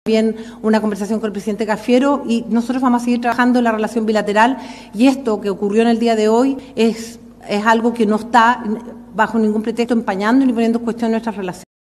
También una conversación con el presidente Cafiero y nosotros vamos a seguir trabajando en la relación bilateral y esto que ocurrió en el día de hoy es algo que no está bajo ningún pretexto empañando ni poniendo en cuestión nuestras relaciones.